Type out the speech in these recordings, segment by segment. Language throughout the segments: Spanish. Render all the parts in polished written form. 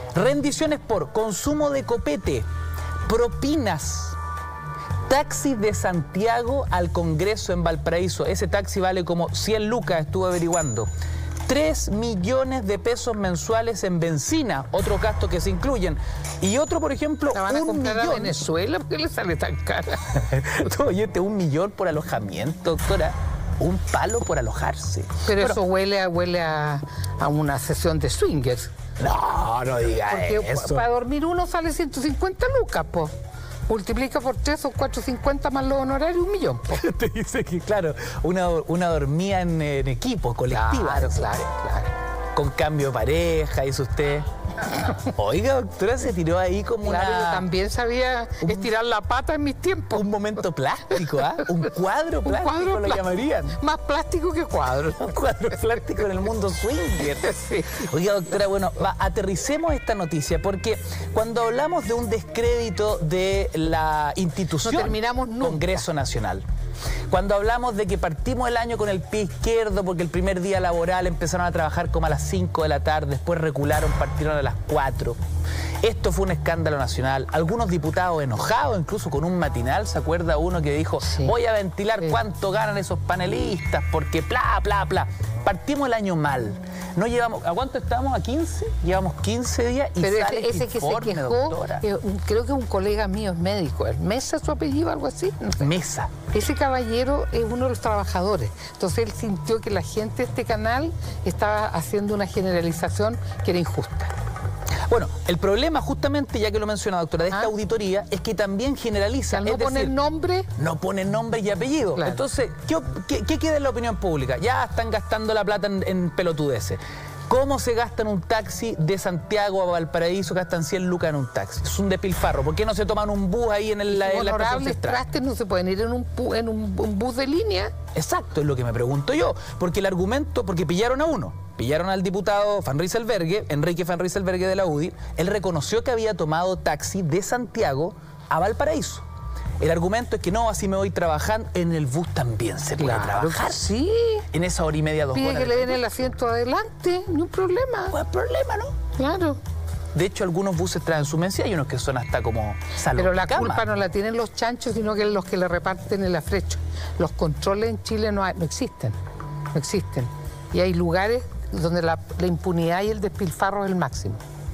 Rendiciones por consumo de copete, propinas, taxi de Santiago al Congreso en Valparaíso. Ese taxi vale como 100 lucas, estuve averiguando. 3 millones de pesos mensuales en benzina, otros gastos que se incluyen. Y otro, por ejemplo, ¿la van a 1 comprar millón. a Venezuela? ¿Por qué le sale tan cara? Oye, 1 millón por alojamiento, doctora. Un palo por alojarse. Pero bueno, eso huele a una sesión de swingers. no diga Porque eso. para dormir uno sale 150 lucas, po. Multiplica por 3 son 450 más los honorarios, 1 millón, po. Te dice que, claro, una dormía en equipo, colectiva. Claro. Con cambio de pareja, dice usted. Oiga, doctora, se tiró ahí como Claro, yo una... también sabía estirar la pata en mis tiempos. Un momento plástico, ¿ah? Un cuadro plástico lo llamarían. Más plástico que cuadro. Un cuadro plástico en el mundo swinger. Sí. Oiga, doctora, bueno, aterricemos esta noticia, porque cuando hablamos de un descrédito de la institución, no terminamos nunca. Congreso Nacional, cuando hablamos de que partimos el año con el pie izquierdo porque el primer día laboral empezaron a trabajar como a las 5 de la tarde, después recularon, partieron a las 4. Esto fue un escándalo nacional. Algunos diputados enojados, incluso con un matinal, ¿se acuerda uno que dijo, sí, voy a ventilar cuánto ganan esos panelistas porque bla, bla, bla? Partimos el año mal. No llevamos, ¿a cuánto estamos? ¿A 15? Llevamos 15 días y pero sale ese que informe, se quejó, doctora. creo que un colega mío es médico, ¿el Mesa su apellido, algo así? No sé. Mesa. Ese caballero es uno de los trabajadores. Entonces él sintió que la gente de este canal estaba haciendo una generalización que era injusta. Bueno, el problema justamente, ya que lo menciona, doctora, de esta auditoría es que también generaliza. Al no poner nombre. No ponen nombre y apellido. Claro. Entonces, ¿qué queda en la opinión pública? Ya están gastando la plata en pelotudeces. ¿Cómo se gasta en un taxi de Santiago a Valparaíso? Gastan 100 lucas en un taxi. Es un despilfarro. ¿Por qué no se toman un bus ahí en la estación Honorables central? trastes no se pueden ir en un bus de línea. Exacto, es lo que me pregunto yo. Porque el argumento, porque pillaron a uno. Pillaron al diputado Van Rieselberghe, Enrique Van Rieselberghe de la UDI. Él reconoció que había tomado taxi de Santiago a Valparaíso. El argumento es que no, así me voy trabajando. En el bus también se puede trabajar. Sí. En esa hora y media, 2 horas. Pide que le den el asiento adelante, ni un problema. No hay problema, ¿no? Claro. De hecho, algunos buses traen su mesa y hay unos que son hasta como salón. Pero la cama. culpa no la tienen los chanchos, sino que los que le reparten el afrecho. Los controles en Chile no existen. No existen. Y hay lugares donde la impunidad y el despilfarro es el máximo.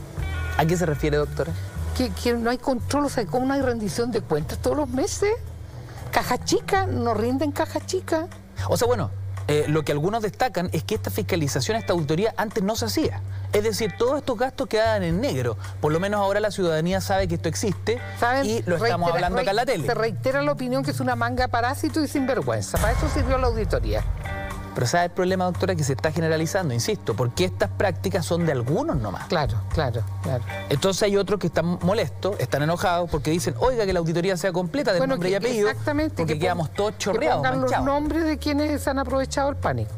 ¿A qué se refiere, doctora? Que no hay control, o sea, ¿cómo no hay rendición de cuentas todos los meses? Caja chica, no rinden caja chica. O sea, bueno, lo que algunos destacan es que esta fiscalización, esta auditoría, antes no se hacía. Es decir, todos estos gastos quedaban en negro. Por lo menos ahora la ciudadanía sabe que esto existe. ¿Saben? Y lo estamos hablando acá en la tele. Se reitera la opinión que es una manga parásito y sinvergüenza. Para eso sirvió la auditoría. Pero ¿sabe el problema, doctora? Que se está generalizando, insisto, porque estas prácticas son de algunos nomás. Claro. Entonces hay otros que están molestos, están enojados porque dicen, oiga, que la auditoría sea completa de nombre y apellido, exactamente, porque quedamos todos chorreados, que pongan manchados. los nombres de quienes se han aprovechado el pánico.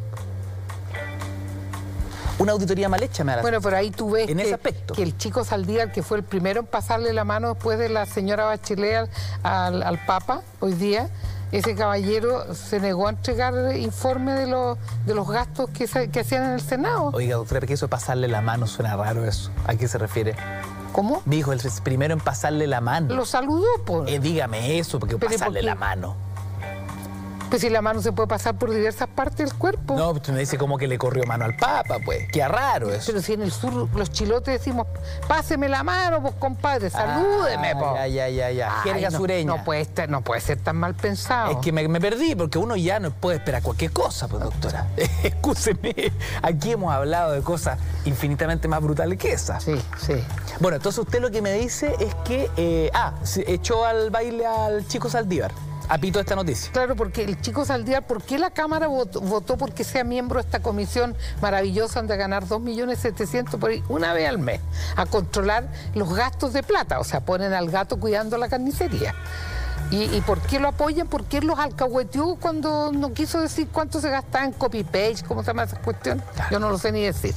Una auditoría mal hecha, me da la Bueno, pero ahí tú ves en ese aspecto. que el chico Saldívar, que fue el primero en pasarle la mano después de la señora Bachelet al Papa, hoy día, ese caballero se negó a entregar informe de los gastos que hacían en el Senado. Oiga, doctora, que eso de pasarle la mano suena raro eso. ¿A qué se refiere? ¿Cómo? Dijo el primero en pasarle la mano. Lo saludó, pues. Dígame eso, porque Pero pasarle ¿por qué? la mano. Pues si la mano se puede pasar por diversas partes del cuerpo. No, usted me dice como que le corrió mano al Papa, pues. Qué raro eso. Pero si en el sur los chilotes decimos, páseme la mano, pues compadre, salúdeme, pues. Ya. Jerga sureña. No puede ser tan mal pensado. Es que me perdí, porque uno ya no puede esperar cualquier cosa, pues, doctora. Excúseme, aquí hemos hablado de cosas infinitamente más brutales que esas. Sí. Bueno, entonces usted lo que me dice es que, se echó al baile al chico Saldívar. Apito esta noticia. Claro, porque el chico Saldívar, ¿por qué la Cámara votó porque sea miembro de esta comisión maravillosa de ganar 2.700.000 por ahí una vez al mes a controlar los gastos de plata? O sea, ponen al gato cuidando la carnicería. ¿Y por qué lo apoyan? Porque él los alcahueteó cuando no quiso decir cuánto se gastaba en copy-paste, ¿cómo se llama esa cuestión? Claro. Yo no lo sé ni decir.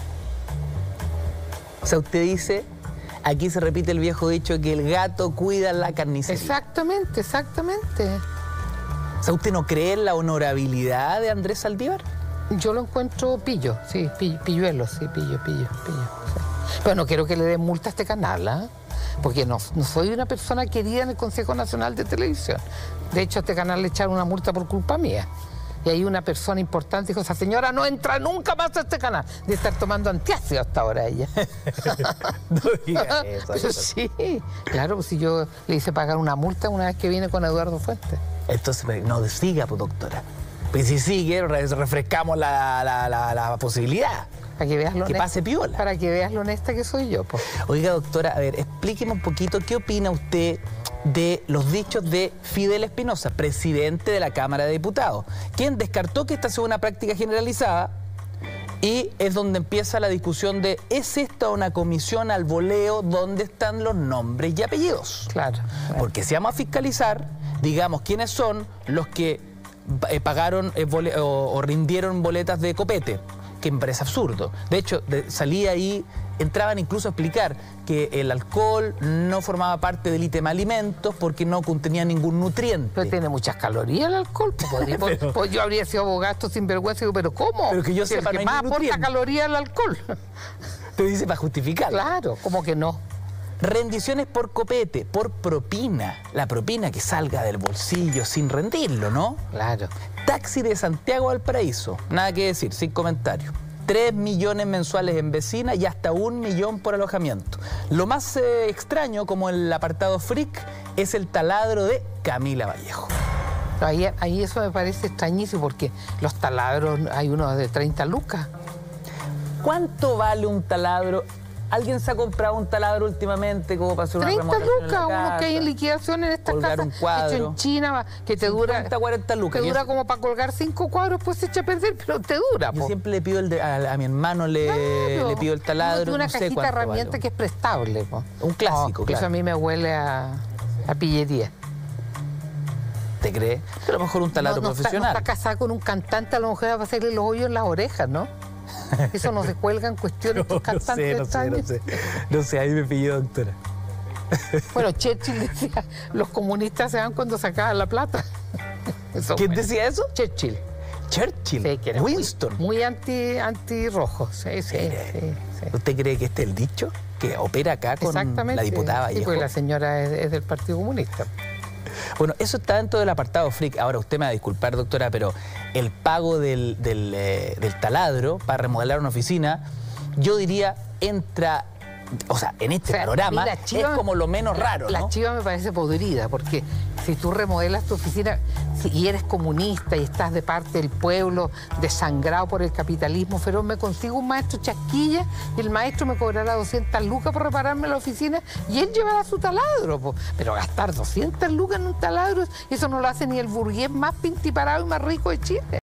O sea, usted dice, aquí se repite el viejo dicho que el gato cuida la carnicería. Exactamente. O sea, ¿usted no cree en la honorabilidad de Andrés Saldívar? Yo lo encuentro pillo, sí, pilluelo, sí, pillo. Sí. Pero no quiero que le den multa a este canal, ¿ah? Porque no soy una persona querida en el Consejo Nacional de Televisión. De hecho, a este canal le echaron una multa por culpa mía. Y ahí una persona importante dijo, esa señora no entra nunca más a este canal. De estar tomando antiácido hasta ahora ella. No diga eso. Pero sí, claro, pues si yo le hice pagar una multa una vez que vine con Eduardo Fuentes. Entonces, no siga, pues, doctora. Pues si sigue, refrescamos la posibilidad. Para que veas lo que honesta, pase piola. Para que veas lo honesta que soy yo, pues. Oiga, doctora, a ver, explíqueme un poquito qué opina usted de los dichos de Fidel Espinosa, presidente de la Cámara de Diputados, quien descartó que esta sea una práctica generalizada y es donde empieza la discusión de ¿es esta una comisión al voleo donde están los nombres y apellidos? Claro. Porque si vamos a fiscalizar, digamos quiénes son los que pagaron o rindieron boletas de copete, que me parece absurdo. De hecho, salía ahí, entraban incluso a explicar que el alcohol no formaba parte del ítem alimentos porque no contenía ningún nutriente. Pero tiene muchas calorías el alcohol. Pues yo habría sido abogado sin vergüenza, pero ¿cómo? Pero que yo sepa, el que no hay más aporta nutriente. calorías el alcohol. Te dice para justificar. Claro, ¿cómo que no? Rendiciones por copete, por propina. La propina que salga del bolsillo sin rendirlo, ¿no? Claro. Taxi de Santiago al Paraíso. Nada que decir, sin comentario. 3 millones mensuales en vecina y hasta 1 millón por alojamiento. Lo más extraño, como el apartado freak, es el taladro de Camila Vallejo. Ahí eso me parece extrañísimo porque los taladros, hay unos de 30 lucas. ¿Cuánto vale un taladro? ¿Alguien se ha comprado un taladro últimamente como para hacer una 30 remodelación en la lucas, uno que hay en casa? liquidación en estas Colgar casas, un cuadro. hecho en China, que te dura 50, 40 lucas. te Y dura eso- como para colgar 5 cuadros, pues se echa a perder, pero te dura. Yo po. siempre le pido a mi hermano, Claro. le pido el taladro, Uno tiene una no sé cajita de cuánto herramientas vale. que es prestable. Po. Un clásico, Eso claro. a mí me huele a pillería. ¿Te crees? Pero a lo mejor un taladro No profesional. está casada con un cantante, a lo mejor va a hacerle los hoyos en las orejas, ¿no? Eso no se cuelga en cuestiones estos cantantes extraños. No sé, ahí me pilló, doctora. Bueno, Churchill decía, los comunistas se van cuando se acaba la plata. Eso ¿Quién fue. decía eso? Churchill. Churchill. Sí, que era Winston. Muy anti-rojo. Sí. ¿Usted cree que este es el dicho? Que opera acá con Exactamente. la diputada Sí, Vallejo. pues la señora es del Partido Comunista. Bueno, eso está dentro del apartado freak. Ahora, usted me va a disculpar, doctora, pero el pago del taladro para remodelar una oficina, yo diría, entra... O sea, en este panorama mira, Chiva, es como lo menos raro, La ¿no? chiva me parece podrida, porque si tú remodelas tu oficina y eres comunista y estás de parte del pueblo desangrado por el capitalismo feroz, me consigo un maestro chasquilla y el maestro me cobrará 200 lucas por repararme la oficina y él llevará su taladro. Po. Pero gastar 200 lucas en un taladro, eso no lo hace ni el burgués más pintiparado y más rico de Chile.